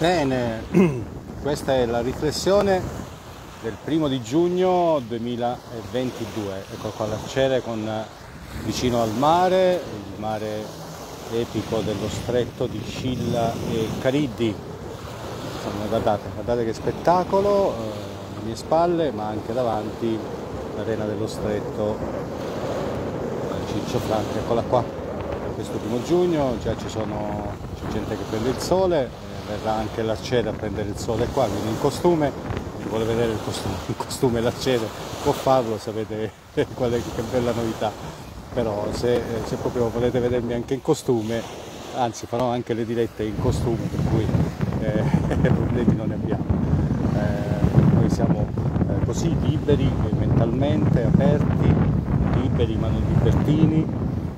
Bene, questa è la riflessione del 1° giugno 2022. Ecco qua l'Arciere vicino al mare, il mare epico dello stretto di Scilla e Cariddi. Insomma, guardate che spettacolo, alle mie spalle, ma anche davanti l'arena dello stretto, Ciccio Franco. Eccola qua, questo 1° giugno già c'è gente che prende il sole. Verrà anche l'Arciere a prendere il sole qua, quindi in costume. Chi vuole vedere il costume l'Arciere può farlo, sapete qual è, che bella novità. Però se proprio volete vedermi anche in costume, anzi farò anche le dirette in costume, per cui problemi non ne abbiamo. Noi siamo così liberi, mentalmente aperti, liberi ma non libertini,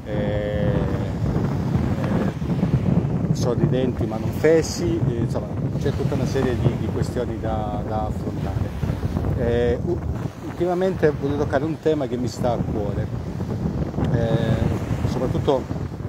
sorridenti ma non fessi, insomma c'è tutta una serie di questioni da affrontare. Ultimamente voglio toccare un tema che mi sta a cuore, soprattutto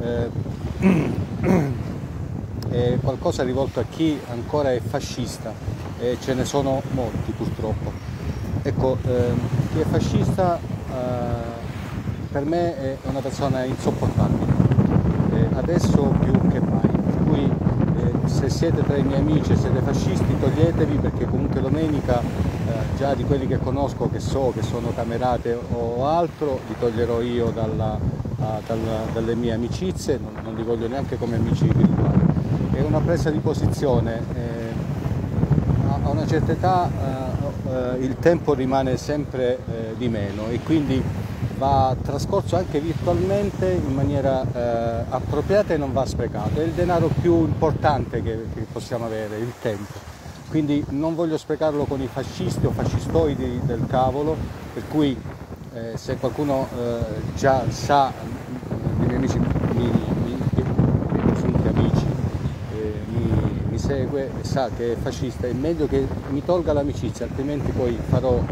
è qualcosa rivolto a chi ancora è fascista, e ce ne sono molti purtroppo. Ecco, chi è fascista per me è una persona insopportabile, adesso più che mai. Se siete tra i miei amici e siete fascisti, toglietevi, perché comunque domenica già di quelli che conosco, che so che sono camerate o altro, li toglierò io dalle mie amicizie, non li voglio neanche come amici virtuali. È una presa di posizione, a una certa età il tempo rimane sempre di meno e quindi va trascorso anche virtualmente in maniera appropriata e non va sprecato. È il denaro più importante che possiamo avere, il tempo. Quindi non voglio sprecarlo con i fascisti o fascistoidi del cavolo, per cui se qualcuno già sa, i miei amici, miei presunti amici, mi segue e sa che è fascista, è meglio che mi tolga l'amicizia, altrimenti poi farò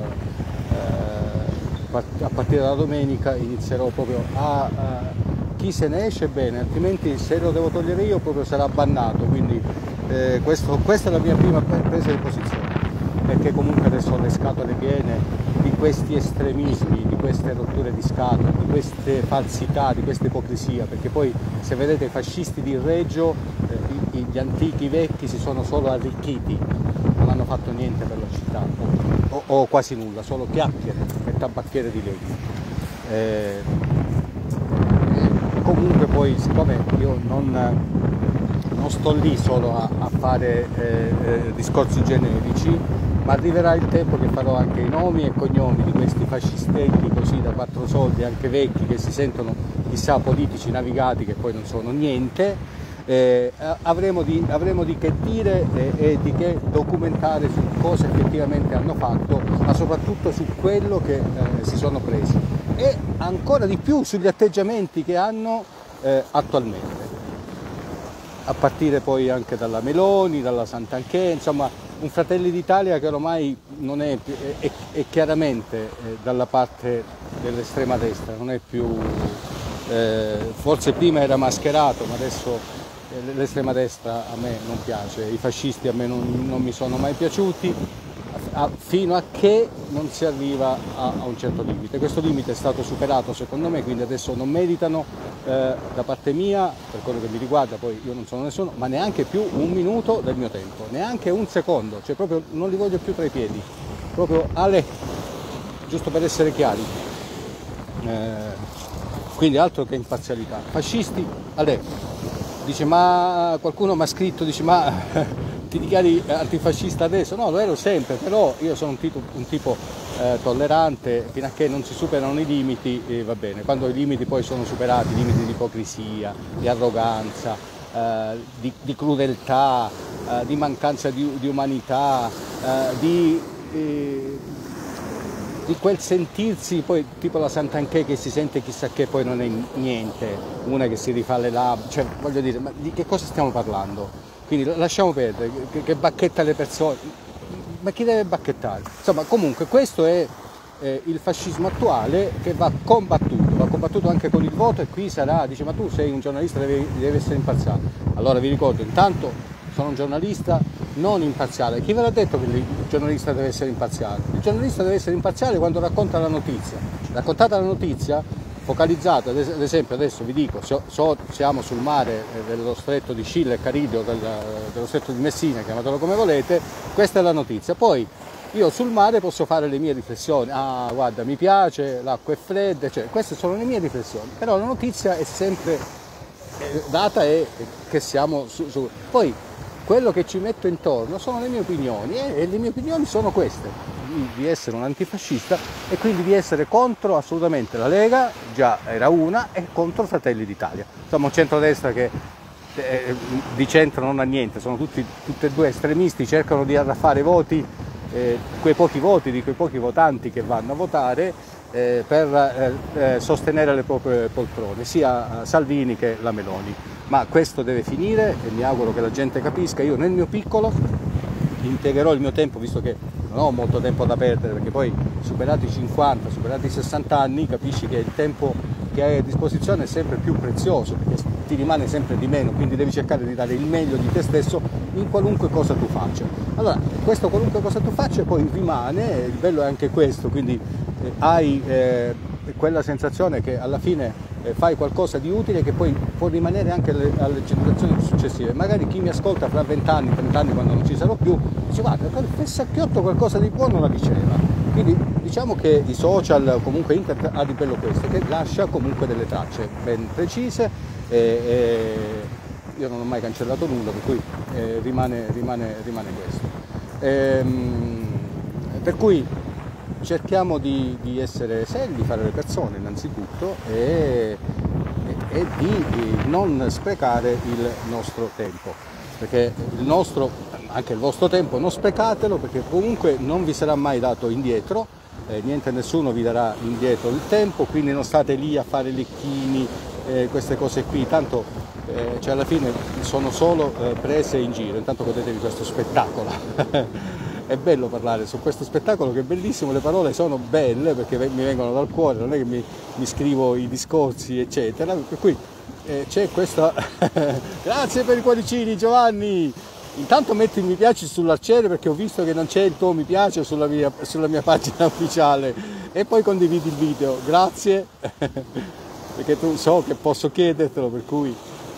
a partire dalla domenica inizierò proprio chi se ne esce bene, altrimenti se lo devo togliere io proprio sarà bannato. Quindi questa è la mia prima presa di posizione, perché comunque adesso ho le scatole piene di questi estremismi, di queste rotture di scatole, di queste falsità, di questa ipocrisia, perché poi se vedete i fascisti di Reggio, gli antichi vecchi si sono solo arricchiti, non hanno fatto niente per la città o quasi nulla, solo chiacchiere e tabacchiere di legno. Comunque poi, siccome io non sto lì solo a fare discorsi generici, ma arriverà il tempo che farò anche i nomi e cognomi di questi fascistetti così da 4 soldi, anche vecchi, che si sentono chissà politici navigati, che poi non sono niente. Avremo di che dire e di che documentare su cosa effettivamente hanno fatto, ma soprattutto su quello che si sono presi e ancora di più sugli atteggiamenti che hanno attualmente, a partire poi anche dalla Meloni, dalla Santanchè, insomma un Fratelli d'Italia che ormai non è chiaramente dalla parte dell'estrema destra, non è più, forse prima era mascherato, ma adesso l'estrema destra a me non piace, i fascisti a me non mi sono mai piaciuti, fino a che non si arriva a un certo limite. Questo limite è stato superato secondo me, quindi adesso non meritano da parte mia, per quello che mi riguarda, poi io non sono nessuno, ma neanche più un minuto del mio tempo, neanche un secondo, cioè proprio non li voglio più tra i piedi, proprio giusto per essere chiari. Quindi altro che imparzialità. Fascisti, dice, ma qualcuno mi ha scritto, dice, ma ti dichiari antifascista adesso? No, lo ero sempre, però io sono un tipo tollerante, fino a che non si superano i limiti va bene. Quando i limiti poi sono superati, i limiti di ipocrisia, di arroganza, di crudeltà, di mancanza di umanità, di quel sentirsi poi tipo la Santanchè che si sente chissà che poi non è niente, una che si rifà le labbra, cioè voglio dire, ma di che cosa stiamo parlando? Quindi lasciamo perdere, che bacchetta le persone, ma chi deve bacchettare? Insomma, comunque questo è il fascismo attuale, che va combattuto anche con il voto, e qui sarà, dice, ma tu sei un giornalista, devi essere imparziale. Allora vi ricordo intanto sono un giornalista non imparziale. Chi ve l'ha detto che il giornalista deve essere imparziale? Il giornalista deve essere imparziale quando racconta la notizia. Raccontata la notizia, focalizzata, ad esempio adesso vi dico, siamo sul mare dello stretto di Scilla e Caridio, dello stretto di Messina, chiamatelo come volete, questa è la notizia. Poi io sul mare posso fare le mie riflessioni, ah guarda mi piace, l'acqua è fredda, cioè, queste sono le mie riflessioni, però la notizia è sempre data e che siamo su. Poi quello che ci metto intorno sono le mie opinioni e le mie opinioni sono queste, di essere un antifascista e quindi di essere contro assolutamente la Lega, già era una, e contro Fratelli d'Italia. Insomma un centrodestra che di centro non ha niente, sono tutte e due estremisti, cercano di arraffare voti, quei pochi voti di quei pochi votanti che vanno a votare per sostenere le proprie poltrone, sia Salvini che la Meloni. Ma questo deve finire e mi auguro che la gente capisca. Io nel mio piccolo impiegherò il mio tempo, visto che non ho molto tempo da perdere, perché poi superati i 50, superati i 60 anni, capisci che il tempo che hai a disposizione è sempre più prezioso, perché ti rimane sempre di meno, quindi devi cercare di dare il meglio di te stesso in qualunque cosa tu faccia. Allora, questo qualunque cosa tu faccia poi rimane, il bello è anche questo, quindi hai quella sensazione che alla fine fai qualcosa di utile che poi può rimanere anche alle generazioni successive. Magari chi mi ascolta fra 20 anni, 30 anni, quando non ci sarò più, dice guarda, quel Fessacchiotto qualcosa di buono la diceva. Quindi diciamo che i social, comunque internet, ha di bello questo, che lascia comunque delle tracce ben precise io non ho mai cancellato nulla, per cui rimane questo. Per cui cerchiamo di essere seri, di fare le persone innanzitutto e di non sprecare il nostro tempo, perché anche il vostro tempo non sprecatelo, perché comunque non vi sarà mai dato indietro, niente, nessuno vi darà indietro il tempo, quindi non state lì a fare lecchini, queste cose qui, tanto cioè alla fine sono solo prese in giro, intanto godetevi questo spettacolo. È bello parlare su questo spettacolo che è bellissimo, le parole sono belle perché mi vengono dal cuore, non è che mi scrivo i discorsi eccetera, per cui c'è questa grazie per i cuoricini Giovanni, intanto metti il mi piace sull'Arciere perché ho visto che non c'è il tuo mi piace sulla mia pagina ufficiale, e poi condividi il video, grazie perché tu so che posso chiedertelo, per cui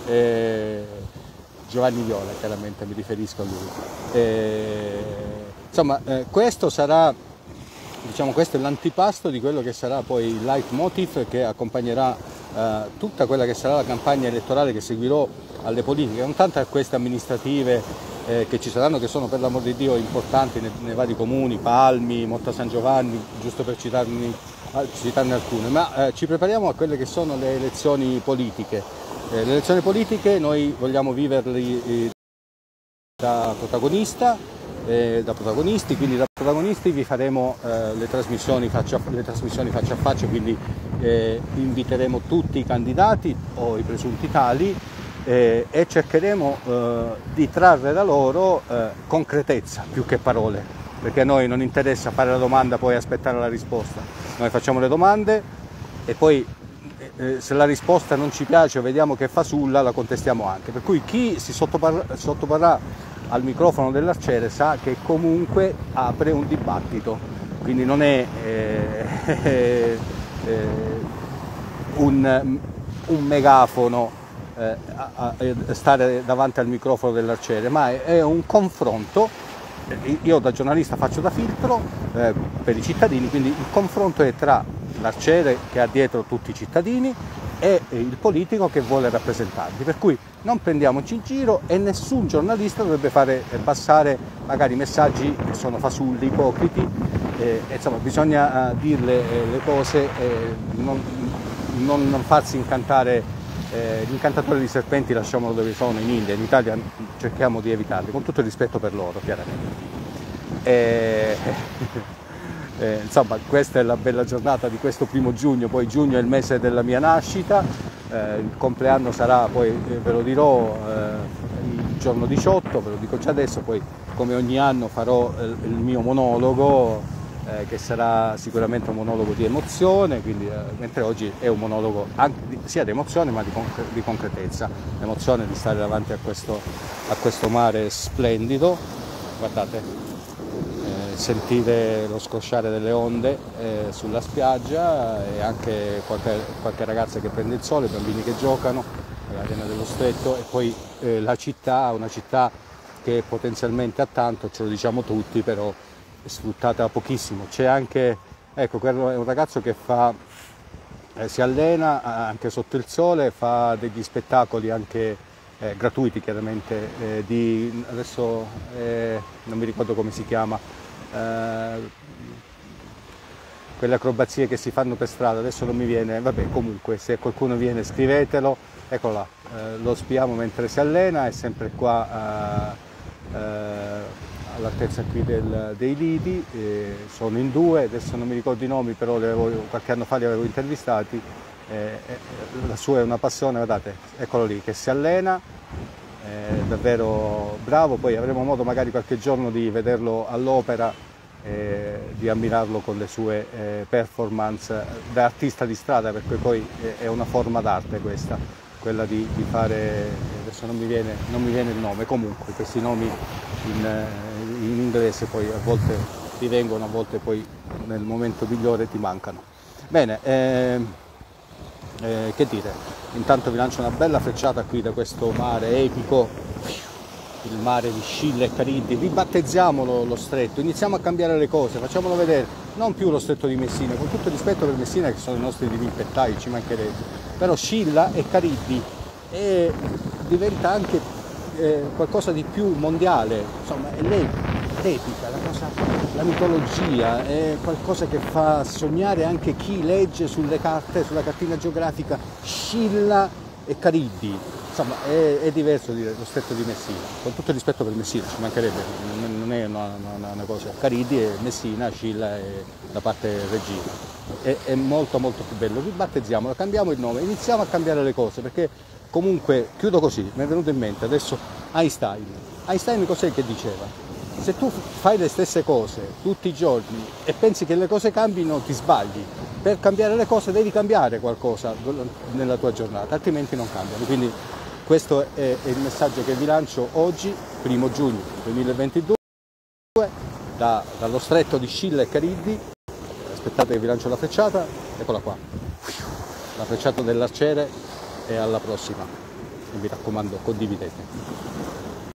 Giovanni Viola chiaramente mi riferisco a lui. Insomma, questo sarà, diciamo, questo è l'antipasto di quello che sarà poi il leitmotiv che accompagnerà tutta quella che sarà la campagna elettorale che seguirò alle politiche, non tanto a queste amministrative che ci saranno, che sono per l'amor di Dio importanti nei vari comuni, Palmi, Motta San Giovanni, giusto per citarne alcune, ma ci prepariamo a quelle che sono le elezioni politiche. Le elezioni politiche noi vogliamo viverle da protagonisti, quindi da protagonisti vi faremo le trasmissioni faccia a faccia, quindi inviteremo tutti i candidati o i presunti tali e cercheremo di trarre da loro concretezza più che parole, perché a noi non interessa fare la domanda poi aspettare la risposta, noi facciamo le domande e poi se la risposta non ci piace o vediamo che fa sulla, la contestiamo anche, per cui chi si sottoporrà al microfono dell'Arciere sa che comunque apre un dibattito, quindi non è un megafono stare davanti al microfono dell'Arciere, ma è un confronto. Io da giornalista faccio da filtro per i cittadini, quindi il confronto è tra l'Arciere che ha dietro tutti i cittadini e il politico che vuole rappresentarli, per cui non prendiamoci in giro e nessun giornalista dovrebbe fare passare magari messaggi che sono fasulli, ipocriti, insomma bisogna dirle le cose, non farsi incantare. Gli incantatori di serpenti lasciamolo dove sono in India, in Italia cerchiamo di evitarli, con tutto il rispetto per loro chiaramente. Insomma, questa è la bella giornata di questo 1° giugno, poi giugno è il mese della mia nascita, il compleanno sarà, poi ve lo dirò, il giorno 18, ve lo dico già adesso, poi come ogni anno farò il mio monologo che sarà sicuramente un monologo di emozione, quindi, mentre oggi è un monologo sia di emozione ma di concretezza, l'emozione di stare davanti a questo mare splendido, guardate, sentire lo scrosciare delle onde sulla spiaggia e anche qualche ragazza che prende il sole, bambini che giocano all'arena dello stretto, e poi la città, una città che potenzialmente ha tanto, ce lo diciamo tutti, però è sfruttata pochissimo. C'è anche, ecco, quello è un ragazzo che si allena anche sotto il sole, fa degli spettacoli anche gratuiti chiaramente, adesso non mi ricordo come si chiama, quelle acrobazie che si fanno per strada, adesso non mi viene, vabbè, comunque se qualcuno viene scrivetelo, eccolo là, lo spiamo mentre si allena, è sempre qua all'altezza qui dei lidi, sono in due, adesso non mi ricordo i nomi, però qualche anno fa li avevo intervistati, la sua è una passione, guardate, eccolo lì che si allena, è davvero bravo, poi avremo modo magari qualche giorno di vederlo all'opera, di ammirarlo con le sue performance da artista di strada, perché poi è una forma d'arte questa, quella di fare, adesso non mi viene il nome, comunque questi nomi in inglese poi a volte ti vengono, a volte poi nel momento migliore ti mancano. Bene, che dire, intanto vi lancio una bella frecciata qui da questo mare epico, il mare di Scilla e Cariddi, ribattezziamolo lo stretto, iniziamo a cambiare le cose, facciamolo vedere, non più lo stretto di Messina, con tutto il rispetto per Messina che sono i nostri dirimpettai, ci mancherebbe, però Scilla e Cariddi diventa anche qualcosa di più mondiale, insomma è l'epica, la mitologia, è qualcosa che fa sognare anche chi legge sulle carte, sulla cartina geografica Scilla e Cariddi, insomma è diverso lo stretto di Messina, con tutto il rispetto per Messina, ci mancherebbe, non è una cosa, Cariddi è Messina, Scilla è la parte reggina, è molto molto più bello, ribattezziamolo, cambiamo il nome, iniziamo a cambiare le cose, perché comunque, chiudo così, mi è venuto in mente adesso Einstein cos'è che diceva? Se tu fai le stesse cose tutti i giorni e pensi che le cose cambino, ti sbagli. Per cambiare le cose devi cambiare qualcosa nella tua giornata, altrimenti non cambiano. Quindi questo è il messaggio che vi lancio oggi, 1 giugno 2022, dallo stretto di Scilla e Cariddi. Aspettate che vi lancio la frecciata, eccola qua, la frecciata dell'arciere, e alla prossima. E mi raccomando, condividete.